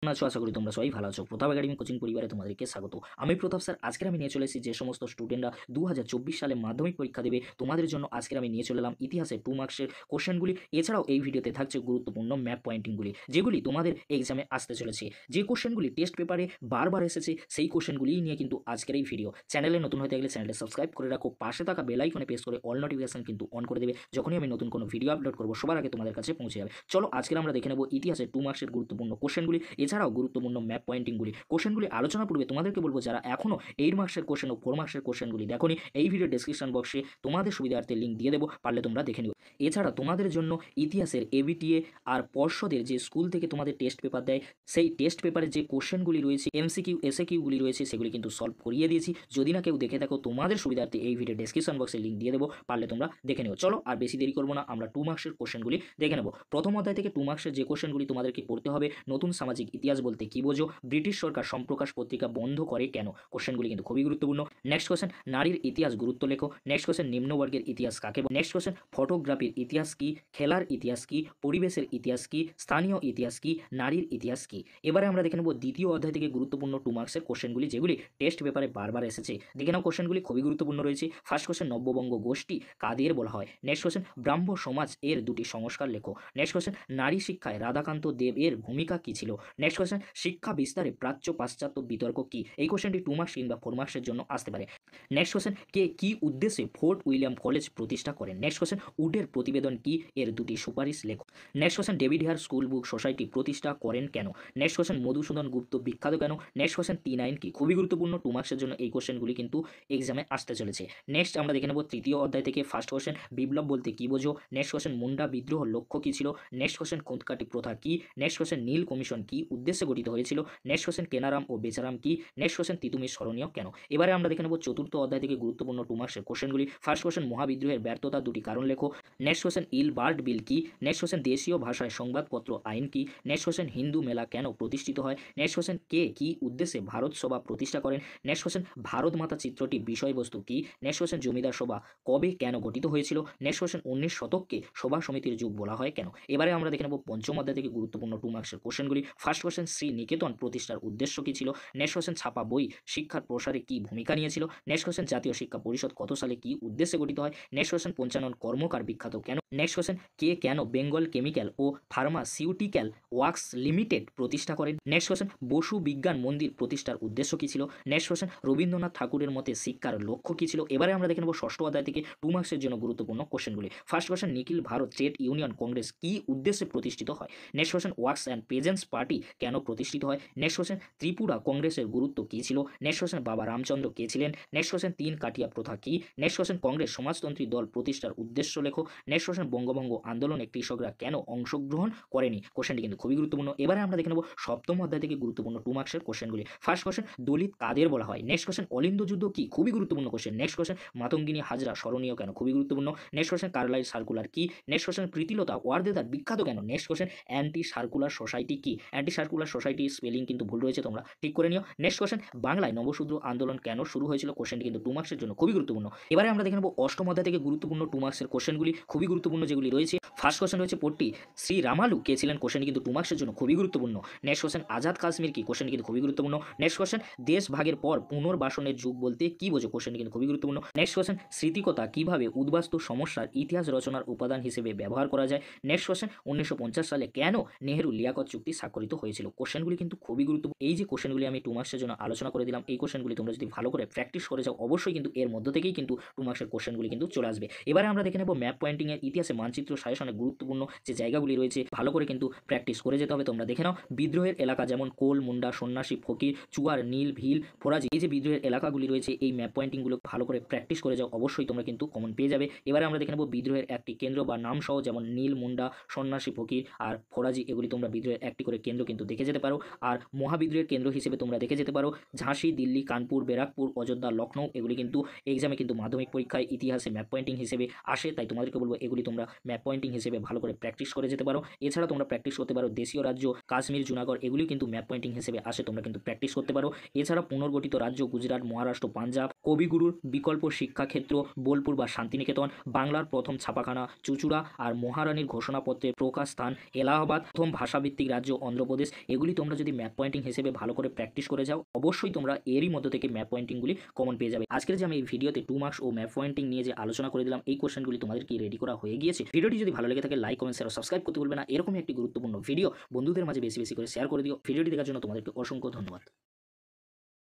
আছো? আশা করি তোমরা সবাই ভালো আছো। প্রতাপ একাডেমি কোচিং পরিবারে তোমাদেরকে স্বাগত। আমি প্রতাপ স্যার। আজকের আমি নিয়ে চলে এসেছি যে সমস্ত স্টুডেন্টরা 2024 সালে মাধ্যমিক পরীক্ষা দেবে তোমাদের জন্য আজকের আমি নিয়ে চলে এলাম ইতিহাসের 2 মার্কসের কোশ্চেনগুলি। এছাড়াও এই ভিডিওতে থাকছে গুরুত্বপূর্ণ ম্যাপ পয়েন্টিংগুলি, যেগুলি তোমাদের এক্সামে আসতে চলেছে। যে কোশ্চেনগুলি টেস্ট পেপারে বারবার এসেছে সেই কোশ্চেনগুলিই নিয়ে কিন্তু আজকের এই ভিডিও। চ্যানেলে নতুন হয়ে থাকলে চ্যানেলটা সাবস্ক্রাইব করে রাখো, পাশে থাকা বেল আইকনে প্রেস করে অল নোটিফিকেশন কিন্তু অন করে দেবে। যখনই আমি নতুন কোনো ভিডিও আপলোড করবো সবার আগে তোমাদের কাছে পৌঁছে যাবে। চলো আজকে আমরা দেখে নেব ইতিহাসের 2 মার্কসের গুরুত্বপূর্ণ কোশ্চেনগুলি, এছাড়াও গুরুত্বপূর্ণ ম্যাপ পয়েন্টিংগুলি। কোশ্চেনগুলি আলোচনা পূর্বে তোমাদেরকে বলবো, যারা এখনও 8 মার্কসের কোশ্চেন ও 4 মার্কসের কোশ্চেনগুলি দেখোনি, এই ভিডিও ডেসক্রিপশন বক্সে তোমাদের সুবিধার্থে লিঙ্ক দিয়ে দেবো, পারলে তোমরা দেখে নিও। এছাড়া তোমাদের জন্য ইতিহাসের এবিটিএ আর পর্ষদের যে স্কুল থেকে তোমাদের টেস্ট পেপার দেয়, সেই টেস্ট পেপারের যে কোশ্চেনগুলি রয়েছে, এমসিকিউ এসএকিউগুলি রয়েছে, সেগুলি কিন্তু সলভ করিয়ে দিয়েছি। যদি না কেউ দেখে থাকো, তোমাদের সুবিধার্থে এই ভিডিও ডেসক্রিপশন বক্সে লিঙ্ক দিয়ে দেবো, পারলে তোমরা দেখে নিও। চলো আর বেশি দেরি করবো না, আমরা 2 মার্কসের কোশ্চেনগুলি দেখে নেব। প্রথম অধ্যায় থেকে 2 মার্কসের যে কোশ্চেনগুলি তোমাদেরকে পড়তে হবে, নতুন সামাজিক ইতিহাস বলতে কি বোঝো, ব্রিটিশ সরকার সম্প্রকাশ পত্রিকা বন্ধ করে কেন, কোশ্চেনগুলি কিন্তু খুবই গুরুত্বপূর্ণ। নেক্সট কোশ্চেন, নারীর ইতিহাস গুরুত্ব লেখো। নেক্সট কোশ্চেন, নিম্নবর্গের ইতিহাস কাকে বলে। নেক্সট কোশ্চেন, ফটোগ্রাফির ইতিহাস কি, খেলার ইতিহাস কি, পরিবেশের ইতিহাস কি, স্থানীয় ইতিহাস কি, নারীর ইতিহাস কি। এবারে আমরা দেখে নেব দ্বিতীয় অধ্যায় থেকে গুরুত্বপূর্ণ 2 মার্কসের কোশ্চেনগুলি, যেগুলি টেস্ট পেপারে বারবার এসেছে। দেখে নাও কোশ্চেনগুলি খুবই গুরুত্বপূর্ণ রয়েছে। ফার্স্ট কোশ্চেন, নব্যবঙ্গ গোষ্ঠী কাদের বলা হয়। নেক্সট কোশ্চেন, ব্রাহ্ম সমাজ এর দুটি সংস্কার লেখো। নেক্সট কোশ্চেন, নারী শিক্ষায় রাধাকান্ত দেব এর ভূমিকা কি ছিল। নেক্সট কোশ্চেন, শিক্ষা বিস্তারে প্রাচ্য পাশ্চাত্য বিতর্ক কি। এই কোশ্চেনটি 2 মার্কস কিংবা 4 মার্কসের জন্য আসতে পারে। নেক্সট কোশ্চেন, কে কি উদ্দেশ্যে ফোর্ট উইলিয়াম কলেজ প্রতিষ্ঠা করেন। নেক্সট কোশ্চেন, উডের প্রতিবেদন কি এর দুটি সুপারিশ লেখো। Next question, David Hare school book society প্রতিষ্ঠা করেন কেন। নেক্সট কোশ্চেন, মধুসূদন গুপ্ত বিখ্যাত কেন। নেক্সট কোশ্চেন, টি9 কি, খুবই গুরুত্বপূর্ণ 2 মার্কসের জন্য এই কোশ্চেনগুলি কিন্তু এক্সামে আসতে চলেছে। নেক্সট আমরা দেখে নেব তৃতীয় অধ্যায় থেকে ফার্স্ট কোশ্চেন, বিপ্লব বলতে কি বোঝো। নেক্সট কোশ্চেন, মুন্ডা বিদ্রোহ লক্ষ্য কি ছিল। নেক্সট কোশ্চেন, খুঁতকাটি প্রথা কি। নেক্সট কোশ্চেন, নীল কমিশন কি উদ্দেশ্যে গঠিত হয়েছিল। নেক্সট কোশ্চেন, কেনারাম ও বেচারাম কি। নেক্সট কোশ্চেন, তিতুমির স্মরণীয় কেন। এবারে আমরা দেখে নেব চতুর্থ অধ্যায় থেকে গুরুত্বপূর্ণ 2 মার্কসের কোশ্চেনগুলি। ফার্স্ট কোশ্চেন, মহাবিদ্রোহের ব্যর্থতা দুটি কারণ লেখো। নেক্সট কোশ্চেন, ইলবার্ট বিল কি। নেক্সট কোশ্চেন, দেশীয় ভাষায় সংবাদপত্র আইন কি। নেক্সট কোশ্চেন, হিন্দু মেলা কেন প্রতিষ্ঠিত হয়। নেক্সট কোশ্চেন, কে কি উদ্দেশ্যে ভারত সভা প্রতিষ্ঠা করেন। নেক্সট কোশ্চেন, ভারত মাতা চিত্রটি বিষয়বস্তু কি। নেক্সট কোশ্চেন, জমিদার সভা কবে কেন গঠিত হয়েছিল। নেক্সট কোশ্চেন, 19 শতককে সভা সমিতির যুগ বলা হয় কেন। এবারে আমরা দেখে নেব পঞ্চম অধ্যায় থেকে গুরুত্বপূর্ণ 2 মার্কসের কোশ্চেনগুলি। ফার্স্ট কোশ্চেন, শ্রী নিকেতন প্রতিষ্ঠার উদ্দেশ্য কি ছিল। নেক্সট কোশ্চেন, ছাপা বই শিক্ষার প্রসারে কি ভূমিকা নিয়েছিল। নেক্সট কোশ্চেন, জাতীয় শিক্ষা পরিষদ কত সালে কি উদ্দেশ্যে গঠিত হয়। নেক্সট কোশ্চেন, পঞ্চানন কর্মকার বিখ্যাত কেন। নেক্সট কোশ্চেন, কে কেন বেঙ্গল কেমিক্যাল ও ফার্মাসিউটিক্যাল ওয়ার্কস লিমিটেড প্রতিষ্ঠা করেন। নেক্সট কোশ্চেন, বসু বিজ্ঞান মন্দির প্রতিষ্ঠার উদ্দেশ্য কি ছিল। নেক্সট কোশ্চেন, রবীন্দ্রনাথ ঠাকুরের মতে শিক্ষার লক্ষ্য কি ছিল। এবারে আমরা দেখে নেব ষষ্ঠ অধ্যায় থেকে 2 মার্কসের জন্য গুরুত্বপূর্ণ কোশ্চেনগুলি। First question, Nikhil Bharat trade union congress কি উদ্দেশ্যে প্রতিষ্ঠিত হয়। Next question, workers and peasants party কেন প্রতিষ্ঠিত হয়। নেক্সট কোশ্চেন, ত্রিপুরা কংগ্রেসের গুরুত্ব কী ছিল। নেক্সট কোশ্চেন, বাবা রামচন্দ্র কে ছিলেন। নেক্সট কোশ্চেন, 3 কাটিয়া প্রথা কি। নেক্সট কোশ্চেন, কংগ্রেস সমাজতন্ত্রী দল প্রতিষ্ঠার উদ্দেশ্য লেখো। নেক্সট কোশ্চেন, বঙ্গভঙ্গ আন্দোলনে কৃষকরা কেন অংশগ্রহণ করেনি। কোশ্চেনটি কিন্তু খুবই গুরুত্বপূর্ণ। এবারে আমরা দেখে নেব সপ্তম অধ্যায় থেকে গুরুত্বপূর্ণ 2 মার্কসের কোশ্চেনগুলি। ফার্স্ট কোশ্চেন, দলিত কাদের বলা হয়। নেক্সট কোশ্চেন, অলিন্দ যুদ্ধ কি, খুবই গুরুত্বপূর্ণ question. Next question, Matangini Hazra স্মরণীয় কেন, খুবই গুরুত্বপূর্ণ। নেক্সট কোশ্চেন, কার্লাইল সার্কুলার কি। নেক্সট কোশ্চেন, প্রীতিলতা ওয়ার্দেদার বিখ্যাত কেন। Next question, anti circular society কি। অ্যান্টি সার্কুলার সোসাইটি স্পেলিং কিন্তু ভুল রয়েছে, তোমরা ঠিক করে নিও। নেক্সট কোশ্চেন, বাংলায় নবশূদ্র আন্দোলন কেন শুরু হয়েছিল। কোশ্চেনটি কিন্তু 2 মার্কসের জন্য খুবই গুরুত্বপূর্ণ। এবারে আমরা দেখে নেব অষ্টম অধ্যায় থেকে গুরুত্বপূর্ণ 2 মার্কসের কোশ্চেনগুলি, খুবই গুরুত্বপূর্ণ যেগুলি রয়েছে। ফার্স্ট কোশ্চেন রয়েছে পট্টি শ্রী রামালু কে ছিলেন। কোশ্চেনটি কিন্তু 2 মার্কসের জন্য খুবই গুরুত্বপূর্ণ। নেক্সট কোশ্চেন, আজাদ কাশ্মীর কি। কোশ্চেনটি কিন্তু খুবই গুরুত্বপূর্ণ। নেক্সট কোশ্চেন, দেশ ভাগের পর পুনর্বাসনের যুগ বলতে কি বোঝো। কোশ্চেনটি কিন্তু খুবই গুরুত্বপূর্ণ। নেক্সট কোশ্চেন, স্মৃতিকথা কিভাবে উদ্বাস্তু সমস্যার ইতিহাস রচনার উপাদান হিসেবে ব্যবহার করা যায়। নেক্সট কোশ্চেন, 1950 সালে কেন নেহেরু লিয়াকত চুক্তি স্বাক্ষরিত হয়েছিল। কোশ্চেনগুলি কিন্তু খুবই গুরুত্বপূর্ণ। এই যে কোশ্চেনগুলি আমি 2 মার্কসের জন্য আলোচনা করে দিলাম, এই কোশ্চেনগুলি তোমরা যদি ভালো করে প্র্যাকটিস করে যাও, অবশ্যই কিন্তু এর মধ্য থেকেই কিন্তু 2 মার্কসের কোশ্চেনগুলি কিন্তু চলে আসবে। এবারে আমরা দেখে নেব ম্যাপ পয়েন্টিং এর ইতিহাসে মানচিত্র সাজেশনে গুরুত্বপূর্ণ যে জায়গাগুলি রয়েছে, ভালো করে কিন্তু প্র্যাকটিস করে যেতে হবে। তোমরা দেখে নাও বিদ্রোহের এলাকা যেমন কোল, মুন্ডা, সন্ন্যাসী, ফকির, চুয়ার, নীল, ভিল, ফরাজি, এই যে বিদ্রোহের এলাকাগুলি রয়েছে, এই ম্যাপ পয়েন্টিংগুলো ভালো করে প্র্যাকটিস করে যাও, অবশ্যই তোমরা কিন্তু কমন পেয়ে যাবে। এবারে আমরা দেখে নেব বিদ্রোহের একটি কেন্দ্র বা নাম সহ, যেমন নীল, মুন্ডা, সন্ন্যাসী, ফকির আর ফরাজি, এগুলি তোমরা বিদ্রোহের একটি করে কেন্দ্র কিন্তু দেখে যেতে পারো। আর মহাবিদ্রোহের কেন্দ্র হিসেবে তোমরা দেখে যেতে পারো ঝাঁসি, দিল্লি, কানপুর, ব্যারাকপুর, অযোধ্যা, লখনৌ, এগুলি কিন্তু এক্সামে কিন্তু মাধ্যমিক পরীক্ষায় ইতিহাসে ম্যাপ পয়েন্টিং হিসেবে আসে। তাই তোমাদেরকে বলবো এগুলি তোমরা ম্যাপ পয়েন্টিং হিসেবে ভালো করে প্র্যাকটিস করে যেতে পারো। এছাড়া তোমরা প্র্যাকটিস করতে পারো দেশীয় রাজ্য কাশ্মীর, জুনাগড়, এগুলিও কিন্তু ম্যাপ পয়েন্টিং হিসেবে আসে, তোমরা কিন্তু প্র্যাকটিস করতে পারো। এছাড়া পুনর্গঠিত রাজ্য গুজরাট, মহারাষ্ট্র, পাঞ্জাব, কবিগুরুর বিকল্প শিক্ষাক্ষেত্র বোলপুর বা শান্তিনিকেতন, বাংলার প্রথম ছাপাখানা চুচুড়া আর মহারানীর ঘোষণাপত্রের প্রকাশ স্থান এলাহাবাদ, প্রথম ভাষাভিত্তিক রাজ্য অন্ধ্রপ্রদেশ, এগুলি তোমরা যদি ম্যাপ পয়েন্টিং হিসেবে ভালো করে প্র্যাকটিস করে যাও, অবশ্যই তোমরা এরই মধ্যে থেকে ম্যাপ পয়েন্টিংগুলি কমন পেয়ে যাবে। আজকের যে আমি এই ভিডিওতে 2 মার্কস ও ম্যাপ পয়েন্টিং নিয়ে যে আলোচনা করে দিলাম, এই কোশ্চেনগুলি তোমাদের কি রেডি করা হয়ে গিয়েছে? ভিডিওটি যদি ভালো লেগে থাকে লাইক, কমেন্ট, শেয়ার ও সাবস্ক্রাইব করতে ভুলবে না। এরকমই একটি গুরুত্বপূর্ণ ভিডিও বন্ধুদের মাঝে বেশি বেশি করে শেয়ার করে দিও। ভিডিওটি দেখার জন্য তোমাদেরকে অসংখ্য ধন্যবাদ।